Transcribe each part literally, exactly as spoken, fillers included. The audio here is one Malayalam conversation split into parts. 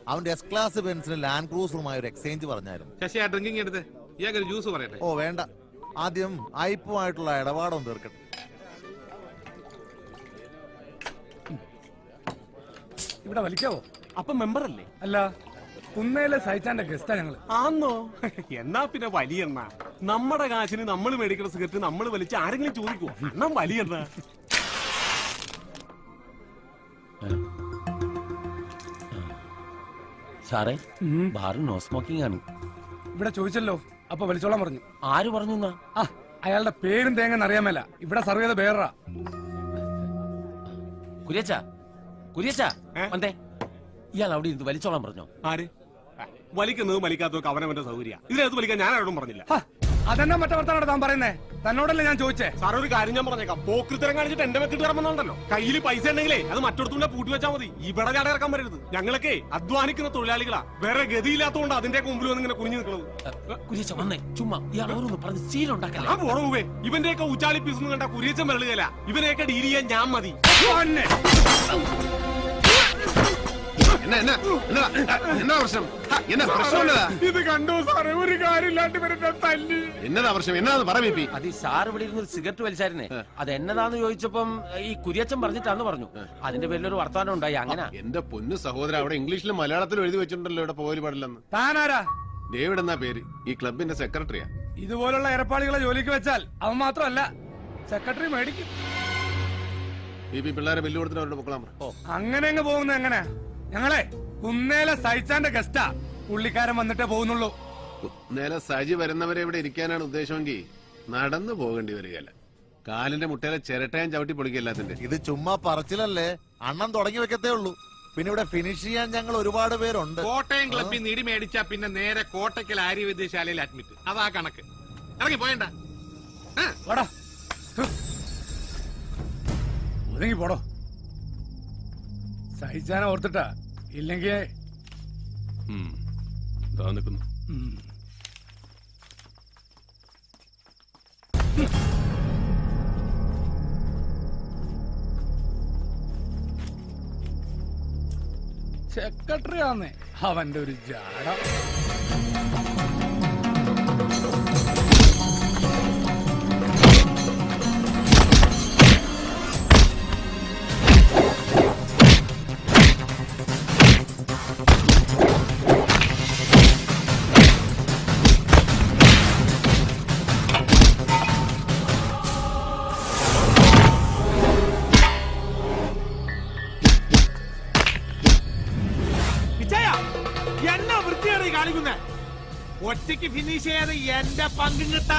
അവന്റെ എസ് ക്ലാസ് ബെൻസിന് ലാൻഡ് ക്രൂസറുമായി ഒരു എക്സ്ചേഞ്ച് പറഞ്ഞായിരുന്നു. ശശി ആ ഡ്രിങ്കിങ് എടുത്ത് ഇയാൾക്ക് ജ്യൂസ് പറയട്ടെ. ഓ വേണ്ട, ആദ്യം ഐപ്പുമായിട്ടുള്ള ഇടപാടൊന്നും തീർക്കട്ടെ. ഇവിടെ വലിക്കാവോ? അപ്പൊ മെമ്പർ അല്ലേ? അല്ല, കുന്നേലെ സൈറ്റാന്റെ ഗസ്റ്റാ ഞങ്ങള്. ആന്നോ? എന്നാ പിന്നെ വലിയെണ്ണ. നമ്മുടെ കാശിന് നമ്മൾ മേടിക്കുന്ന സിഗരറ്റ് നമ്മൾ വലിച്ച് ആരെങ്കിലും ചോദിക്കുവോ? അണ്ണം വലിയെണ്ണ. സാറേ, ബാറ് നോ സ്മോക്കിംഗ് ആണ്. ഇവിടെ ചോദിച്ചല്ലോ, അപ്പൊ വലിച്ചോളാൻ പറഞ്ഞു. ആര് പറഞ്ഞു? ആ അയാളുടെ പേരും തേങ്ങന്ന് അറിയാമല്ല. ഇവിടെ സർവ് ചെയ്ത പേരാ. കുര്യച്ചാ, കുര്യച്ചാ വന്നേ. ഇയാൾ അവിടെ ഇരുന്ന് വലിച്ചോളാൻ പറഞ്ഞോ? ആര്? വലിക്കുന്നതും വലിക്കാത്തതൊക്കെ അവനവന്റെ സൗകര്യ. ഇതിനകത്ത് വലിക്കാൻ ഞാൻ ആരോടും പറഞ്ഞില്ല. അതെന്നാ മറ്റേ വർത്താനോട് താൻ പറയുന്നേ? തന്നോടല്ലേ ഞാൻ ചോദിച്ചേ. സാറേ ഒരു കാര്യം ഞാൻ പറഞ്ഞേക്കാം. പോക്കൃത്തരം കാണിച്ചിട്ട് എന്റെ വെക്കിട്ട് ഇറങ്ങുന്നുണ്ടല്ലോ. കയ്യിൽ പൈസ ഉണ്ടെങ്കിലേ അത് മറ്റൊരുത്തൂടെ പൂട്ടി വെച്ചാൽ മതി. ഇവിടെ ചാട ഇറക്കാൻ വരരുത്. ഞങ്ങളൊക്കെ അധ്വാനിക്കുന്ന തൊഴിലാളികളാ. വേറെ ഗതിയില്ലാത്തതുകൊണ്ട് അതിന്റെ മുമ്പിൽ വന്ന് ഇങ്ങനെ കുഞ്ഞു നിൽക്കുന്നത്. കുര്യച്ച വന്നേ, ചുമ്മാ ഇയാൾ ഓരോന്ന് പറഞ്ഞ് സീലുണ്ടാക്കല്ലേ. ആ പോറവേ, ഇവന്റെയൊക്കെ ഉച്ചാളി പീസ് കണ്ട കുര്യച്ചൻ വരളുകയല്ല. ഇവനെയൊക്കെ ഡീൽ ചെയ്യാൻ ഞാൻ മതി. ഇത് കണ്ടോ സാറേ? ഒരു കാര്യമില്ലാണ്ട് എന്നതാ പ്രശ്നം? എന്നതാന്ന് പറ. അത് ഈ സാർ ഇവിടെ ഇരുന്ന് സിഗരറ്റ് വലിച്ചായിരുന്നേ. അത് എന്നതാന്ന് ചോദിച്ചപ്പം ഈ കുര്യച്ചൻ പറഞ്ഞിട്ടാന്ന് പറഞ്ഞു. അതിന്റെ പേരിൽ ഒരു വർത്താനം ഉണ്ടായി. അങ്ങനെ എന്റെ പൊന്നു സഹോദരൻ, അവിടെ ഇംഗ്ലീഷിലും മലയാളത്തിലും എഴുതി വെച്ചിട്ടുണ്ടല്ലോ ഇവിടെ പോയി പാടില്ലെന്ന്. താനാരാ? ഡേവിഡ് എന്നാ പേര്. ഈ ക്ലബിന്റെ സെക്രട്ടറിയാ. ഇതുപോലുള്ള ഏർപ്പാടുകളെ ജോലിക്ക് വെച്ചാൽ അവൻ മാത്രമല്ല സെക്രട്ടറി മേടിക്കും. ഈ പിള്ളേരെ ബില്ല് കൊടുത്തിട്ട് അവരുടെ പൊക്കളാൻ പറ. അങ്ങനെ അങ്ങ് പോകുന്നത് എങ്ങനെ? ഞങ്ങളെ കുന്നേലെ സൈച്ചാന്റെ ഗസ്റ്റാ. പുള്ളിക്കാരൻ വന്നിട്ടേ പോകുന്നുള്ളൂ. കുന്നേലെ സജി വരുന്നവരെ ഇവിടെ ഇരിക്കാനാണ് ഉദ്ദേശമെങ്കിൽ നടന്നു പോകേണ്ടി വരികയല്ല. കാലിന്റെ മുട്ടയിലെ ചിരട്ടയും ചവിട്ടി പൊളിക്കല്ലാത്തിന്റെ. ഇത് ചുമ്മാ പറച്ചിലല്ലേ, അണ്ണം തുടങ്ങി വെക്കത്തേ ഉള്ളൂ. പിന്നെ ഇവിടെ ഫിനിഷ് ചെയ്യാൻ ഞങ്ങൾ ഒരുപാട് പേരുണ്ട്. കോട്ടയം ക്ലബിൽ നിടി മേടിച്ചാ പിന്നെ നേരെ കോട്ടയ്ക്കൽ ആര്യവൈദ്യശാലയിൽ അഡ്മിറ്റ്. അതാ കണക്ക്. ഇറങ്ങി പോയണ്ട. ഒതുങ്ങി പോടോ. സഹിച്ചാനെ ഓർത്തിട്ടാ, ഇല്ലെങ്കിൽ നിൽക്കുന്നു. സെക്രട്ടറി ആന്നേ അവന്റെ ഒരു ജാട. ഒറ്റയ്ക്ക് ഫിനിഷ് ചെയ്യാതെ എന്റെ പങ്കും കിട്ടാ.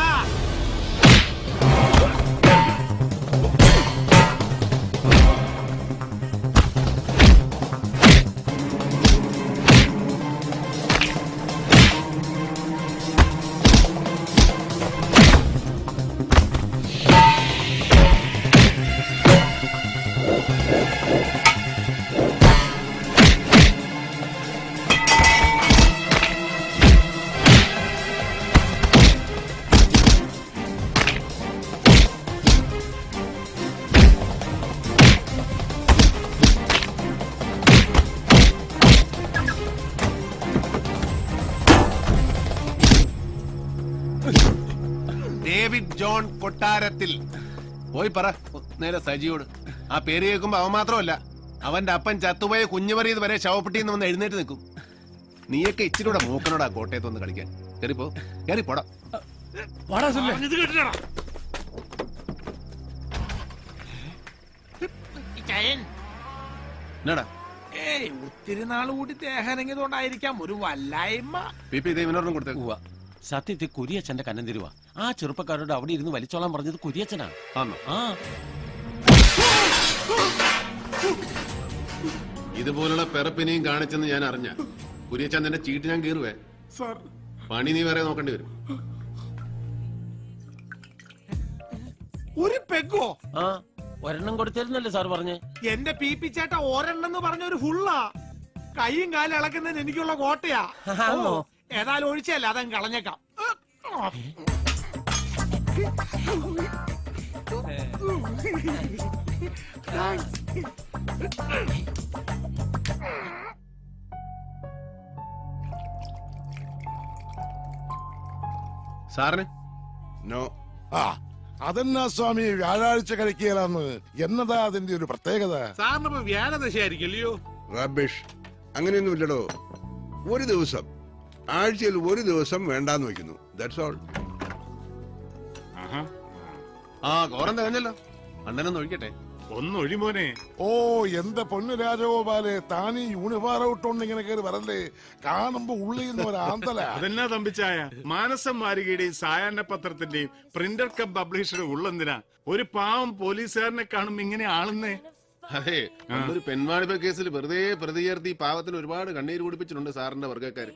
ജോൺ കൊട്ടാരത്തിൽ പോയി പറ നേരെ സജിയോട്. ആ പേര് കേൾക്കുമ്പോ അവൻ മാത്രമല്ല, അവന്റെ അപ്പൻ ചത്തുപോയ കുഞ്ഞുപറിയത് വരെ ശവപ്പെട്ടിന്ന് വന്ന് എഴുന്നേറ്റ് നിൽക്കും. നീയൊക്കെ ഇച്ചിരൂടെ മൂക്കനോടാ കോട്ടയത്ത് വന്ന് കളിക്കാൻ. കയറിപ്പോ, കയറിപ്പോടാ. ഒത്തിരി നാൾ കൂടി ദേഹനങ്ങിയതുകൊണ്ടായിരിക്കാം ഒരു വല്ലായ്മ. ഇവനോടും കൊടുത്തേക്കുക. സത്യത്തിൽ കുര്യച്ചന്റെ കന്നം തരുവാ. ആ ചെറുപ്പക്കാരോട് അവിടെ ഇരുന്ന് വലിച്ചോളാൻ പറഞ്ഞത് കുര്യച്ചനാണ്. ആ ഇതുപോലുള്ള പെറപ്പിനെയും കാണിച്ചെന്ന് ഞാൻ അറിഞ്ഞ കുര്യച്ചൻ നിന്റെ ചീട്ട് ഞാൻ കീറുവേ. പണി നീ വേറെ നോക്കേണ്ടി വരും. ഒരു പെഗോ? ആ ഒരെണ്ണം കൊടുത്തിരുന്നല്ലേ സാർ പറഞ്ഞേ. എന്റെ പി പി ചേട്ട ഒരെണ്ണം എന്ന് പറഞ്ഞ ഒരു ഫുള്ളാ. കൈയും കാലും ഇളക്കുന്നതിന് എനിക്കുള്ള കോട്ടയാ. ഏതായാലും ഒഴിച്ചല്ല, അതങ്ങ് കളഞ്ഞേക്കാം. സാറിന് നോ. ആ അതെന്നാ സ്വാമി വ്യാഴാഴ്ച കഴിക്കുകയാന്ന്? എന്നതാ അതിന്റെ ഒരു പ്രത്യേകത? സാറിന് വ്യാഴദശയായിരിക്കല്ലയോ? റബിഷ്, അങ്ങനെയൊന്നും ഇല്ലടോ. ഒരു ദിവസം, ആഴ്ചയിൽ ഒരു ദിവസം വേണ്ടാന്ന് വെക്കുന്നു. That's all. ആ കോറം തികഞ്ഞല്ലോ. അണ്ണനൊന്ന് ഒഴിക്കട്ടെ. ഒന്നൊഴിമോനെ. ഓ എന്റെ പൊന്നു രാജഗോപാലെ, താനീ യൂണിഫോം ഇട്ടോണ്ട് ഇങ്ങനെ കയറി വരല്ലേ? കാണുമ്പോ ഉള്ളിന്ന് ഒരു ആന്തല. അതെന്നാ തമ്പിച്ചായ, മാനസം മാരികയുടെയും സായാഹ്ന പത്രത്തിന്റെയും പ്രിന്റർ കം പബ്ലിഷറുടെ ഉള്ളെന്തിനാ ഒരു പാവം പോലീസുകാരനെ കാണുമ്പോ ഇങ്ങനെ ആളുന്നേ? അതെ, ഒരു പെൺവാണിഭ കേസിൽ വെറുതെ പ്രതി ചേർത്തി പാവത്തിന് ഒരുപാട് കണ്ണീര് കുടിപ്പിച്ചിട്ടുണ്ട് സാറിന്റെ വർഗ്ഗക്കാര്.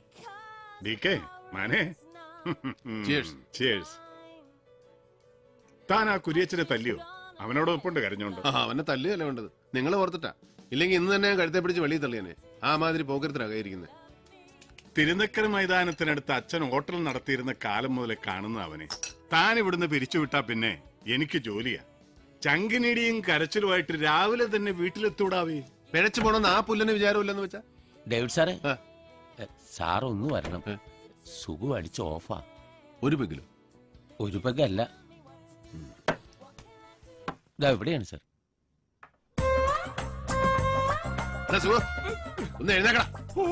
താൻ ആ കുരിയച്ചനെ തല്ലിയോ? അവനോട് ഒപ്പുണ്ട് കരഞ്ഞോണ്ട്. അവനെ തല്ലിയല്ല വേണ്ടത്, നിങ്ങൾ ഓർത്തിട്ടാ. ഇല്ലെങ്കിൽ ഇന്ന് തന്നെ കഴുത്തെ പിടിച്ച് വെളിയിൽ തള്ളിയനെ. ആ മാതിരി പോക്കരത്തിലാകായിരിക്കുന്നത്. തിരുനക്കര മൈതാനത്തിനടുത്ത് അച്ഛൻ ഹോട്ടൽ നടത്തിയിരുന്ന കാലം മുതലേ കാണുന്ന അവനെ താൻ ഇവിടുന്ന് പിരിച്ചുവിട്ടാ പിന്നെ എനിക്ക് ജോലിയാ. ചങ്കിനിടിയും കരച്ചിലുമായിട്ട് രാവിലെ തന്നെ വീട്ടിലെത്തൂടാവേ. പിഴച്ചു പോണെന്ന് ആ പുല്ലിന് വിചാരമില്ലെന്ന് വെച്ചാ. ഡേവിഡ് സാറേ, സാർ ഒന്ന് വരണം. സുഖം അടിച്ച് ഓഫാ. ഒരു പെഗിലോ? ഒരു പെഗല്ല, എവിടെയാണ് സാർ? ഒന്ന് എഴുന്നേക്കടാ.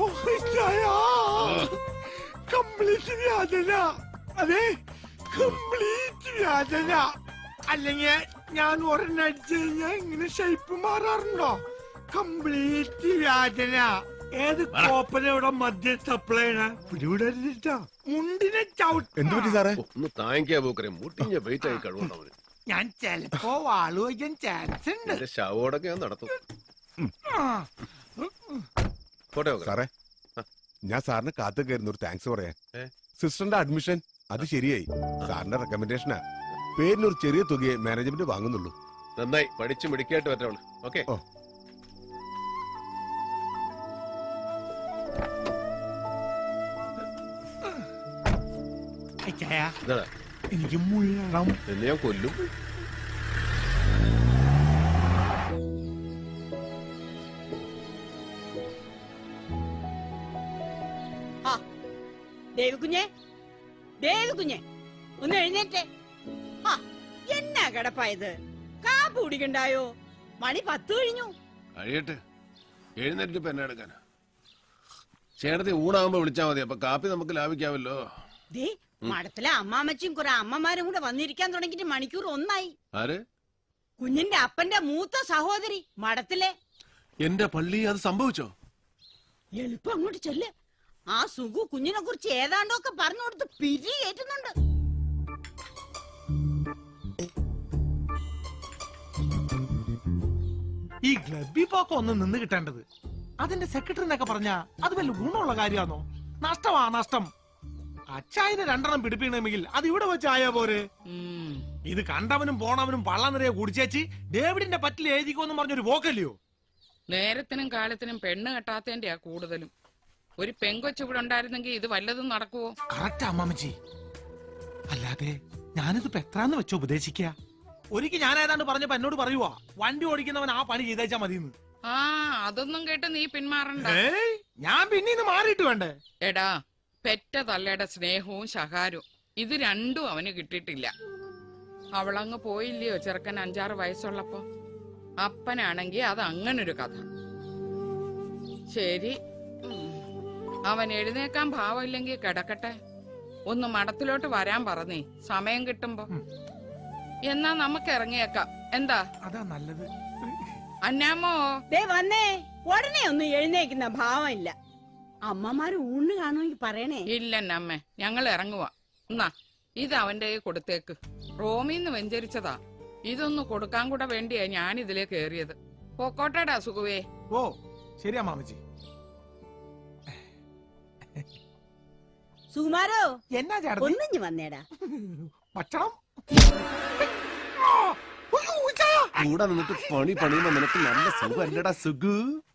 കംപ്ലീറ്റ് വ്യാജന. അതെ, കംപ്ലീറ്റ് വ്യാജന. അല്ലെങ്കിൽ ഞാൻ ഒരെണ്ണം അടിച്ചു കഴിഞ്ഞാൽ ഇങ്ങനെ ഷേപ്പ് മാറാറുണ്ടോ? കംപ്ലീറ്റ് വ്യാജന. ഏത് കോപ്പനയുടെ മദ്യം സപ്ലൈ പിടിവിടരുതിട്ടോ. മുണ്ടിനെ ചവിട്ട്. എന്ത് പറ്റി സാറേ? ഒന്ന് താങ്ങിക്കാ പോക്കരെ, മുട്ടിഞ്ഞ വെയിറ്റ് ആയി കഴിവുണ്ടവന്. ഞാൻ ചെലപ്പോ വാളു വയ്ക്കാൻ ചാൻസ് ഉണ്ട്. ശവോടൊക്കെ ഞാൻ നടത്തും. സാറേ, ഞാൻ സാറിന് കാത്തു കയറുന്ന ഒരു താങ്ക്സ് പറയാൻ. സിസ്റ്ററിന്റെ അഡ്മിഷൻ അത് ശരിയായി. സാറിന്റെ റെക്കമെൻഡേഷനാ. പേരിനൊരു ചെറിയ തുകയെ മാനേജ്മെന്റ് വാങ്ങുന്നുള്ളൂ. നന്നായി പഠിച്ചു മിടിക്കായിട്ട് പറ്റുള്ളൂ. ഓക്കെ. എനിക്ക് മുള്ളണം. എന്നെ ഞാൻ കൊല്ലും. ദേവിക്കുഞ്ഞെ, ദേവിക്കുഞ്ഞെ, ഒന്ന് എഴുന്നേറ്റേ. എന്നാ കിടപ്പായത്? കാപ്പ് കുടിക്കണ്ടായോ? മണി പത്ത് കഴിഞ്ഞു. കഴിയട്ടെ, എഴുന്നേറ്റ് പെന്നെ എടുക്കാനാ. ചേട്ടത്തി ഊണാകുമ്പോ വിളിച്ചാ മതി, അപ്പൊ കാപ്പി നമുക്ക് ലാഭിക്കാമല്ലോ. ദേ, മഠത്തിലെ അമ്മാമ്മച്ചും കുറെ അമ്മമാരും കൂടെ വന്നിരിക്കാൻ തുടങ്ങിട്ട് മണിക്കൂർ ഒന്നായി. ആര്? കുഞ്ഞിന്റെ അപ്പന്റെ മൂത്ത സഹോദരി മഠത്തിലെ. എന്റെ പള്ളി അത് സംഭവിച്ചോ? എളുപ്പം അങ്ങോട്ട് ചെല്ല്. ആ സുഖു കുഞ്ഞിനെ കുറിച്ച് ഏതാണ്ടൊക്കെ പറഞ്ഞു കൊടുത്ത് പിരി കയറ്റുന്നുണ്ട്. ഈ ഗ്ലബി പോക്ക ഒന്ന് നിന്ന് കിട്ടേണ്ടത്. അതിന്റെ സെക്രട്ടറി എന്നൊക്കെ പറഞ്ഞാ അത് വല്ല ഗുണമുള്ള കാര്യമാണോ? നഷ്ടമാ നഷ്ടം. അച്ചായന് രണ്ടെണ്ണം പിടിപ്പിക്കണമെങ്കിൽ അത് ഇവിടെ വെച്ചായ പോരെ. ഇത് കണ്ടവനും പോണവനും പള്ള നിറയെ കുടിച്ചേച്ച് ഡേവിഡിന്റെ പറ്റിൽ എഴുതിക്കോന്നും പറഞ്ഞൊരു പോക്കല്ലയോ? നേരത്തിനും കാലത്തിനും പെണ്ണ് കെട്ടാത്തതിന്റെയാ കൂടുതലും. ഒരു പെങ്കൊച്ചു ഇവിടെ ഉണ്ടായിരുന്നെങ്കിൽ ഇത് വല്ലതും നടക്കുവോ? കറക്റ്റ് അമ്മമ്മച്ചി. അല്ലാതെ ഞാനിത് എത്രാന്ന് വെച്ചോ ഉപദേശിക്ക. ഒരിക്കൽ ഞാൻ ഏതാണ്ട് പറഞ്ഞപ്പോ എന്നോട് പറയുവാ, വണ്ടി ഓടിക്കുന്നവൻ ആ പണി ചെയ്തേച്ചാ മതിയെന്ന്. ആ, അതൊന്നും കേട്ട് നീ പിന്മാറണ്ട. ഞാൻ പിന്നീന്ന് മാറിയിട്ട് വേണ്ടേ? എടാ, പെറ്റ തള്ളയുടെ സ്നേഹവും ശകാരവും ഇത് രണ്ടും അവന് കിട്ടിയിട്ടില്ല. അവളങ്ങ് പോയില്ലയോ ചെറുക്കൻ അഞ്ചാറ് വയസ്സുള്ളപ്പോ. അപ്പനാണെങ്കി അത് അങ്ങനൊരു കഥ. ശരി, അവൻ എഴുന്നേക്കാൻ ഭാവമില്ലെങ്കിൽ കിടക്കട്ടെ. ഒന്ന് മഠത്തിലോട്ട് വരാൻ പറഞ്ഞേ, സമയം കിട്ടുമ്പോ. എന്നാ നമുക്ക് ഇറങ്ങിയേക്കാം. എന്താ? അതാ നല്ലത്. അന്നാമോ വന്നേ. ഉടനെ ഒന്നും എഴുന്നേക്കുന്ന ഭാവമില്ല. അമ്മമാര് ഊണ് കാണുമെങ്കിൽ പറയണേ. ഇല്ലെന്നമ്മേ, ഞങ്ങൾ ഇറങ്ങുവാ. എന്നാ ഇത് അവന്റെ കൊടുത്തേക്ക്. റോമിന്ന് വെഞ്ചരിച്ചതാ. ഇതൊന്ന് കൊടുക്കാൻ കൂടെ വേണ്ടിയാ ഞാൻ ഇതിലേ കേറിയത്. പൊക്കോട്ടേടാ സുഖുവേ. ഓ ശരിയാ മാമച്ചി. സുകുമാരോ, എന്നാ ചേട്ടാ ഒന്നിഞ്ഞു വന്നേടാ. ഭക്ഷണം കൂടെ നിന്നിട്ട് പണി പണിയുമ്പോ നിനക്ക് നല്ല സുഖം അല്ലടാ സുഖു.